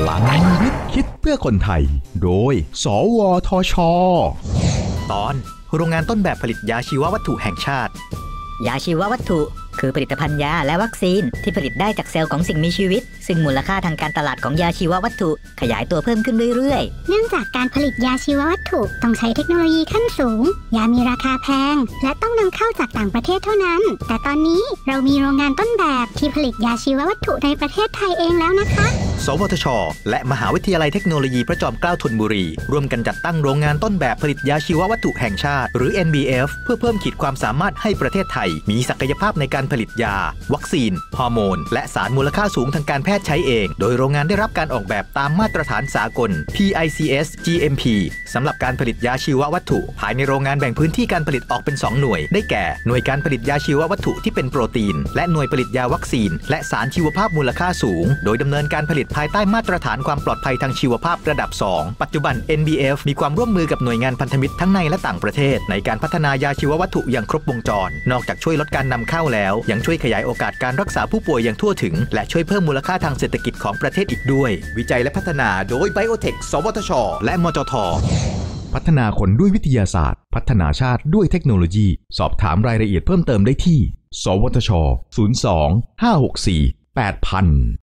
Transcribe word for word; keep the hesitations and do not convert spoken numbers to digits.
ลังวิทย์คิดเพื่อคนไทยโดยสวทช. ตอนโรงงานต้นแบบผลิตยาชีววัตถุแห่งชาติยาชีววัตถุคือผลิตภัณฑ์ยาและวัคซีนที่ผลิตได้จากเซลล์ของสิ่งมีชีวิตซึ่งมูลค่าทางการตลาดของยาชีววัตถุขยายตัวเพิ่มขึ้นเรื่อยๆเนื่องจากการผลิตยาชีววัตถุต้องใช้เทคโนโลยีขั้นสูงยามีราคาแพงและต้องนำเข้าจากต่างประเทศเท่านั้นแต่ตอนนี้เรามีโรงงานต้นแบบที่ผลิตยาชีววัตถุในประเทศไทยเองแล้วนะคะสวทช.และมหาวิทยาลัยเทคโนโลยีพระจอมเกล้าธนบุรีร่วมกันจัดตั้งโรงงานต้นแบบผลิตยาชีววัตถุแห่งชาติหรือ เอ็น บี เอฟ เพื่อเพิ่มขีดความสามารถให้ประเทศไทยมีศักยภาพในการผลิตยาวัคซีนฮอร์โมนและสารมูลค่าสูงทางการแพทย์ใช้เองโดยโรงงานได้รับการออกแบบตามมาตรฐานสากล พี ไอ ซี เอส จี เอ็ม พี สำหรับการผลิตยาชีววัตถุภายในโรงงานแบ่งพื้นที่การผลิตออกเป็นสองหน่วยได้แก่หน่วยการผลิตยาชีววัตถุที่เป็นโปรตีนและหน่วยผลิตยาวัคซีนและสารชีวภาพมูลค่าสูงโดยดำเนินการผลิตภายใต้มาตรฐานความปลอดภัยทางชีวภาพระดับสองปัจจุบัน เอ็น บี เอฟ มีความร่วมมือกับหน่วยงานพันธมิตรทั้งในและต่างประเทศในการพัฒนายาชีววัตถุอย่างครบวงจรนอกจากช่วยลดการนำเข้าแล้วยังช่วยขยายโอกาสการรักษาผู้ป่วยอย่างทั่วถึงและช่วยเพิ่มมูลค่าทางเศรษฐกิจของประเทศอีกด้วยวิจัยและพัฒนาโดย Biotech สวทช.และมจท. พัฒนาคนด้วยวิทยาศาสตร์พัฒนาชาติด้วยเทคโนโลยีสอบถามรายละเอียดเพิ่มเติมได้ที่สวทช ศูนย์ สอง ห้า หก สี่ แปด ศูนย์ ศูนย์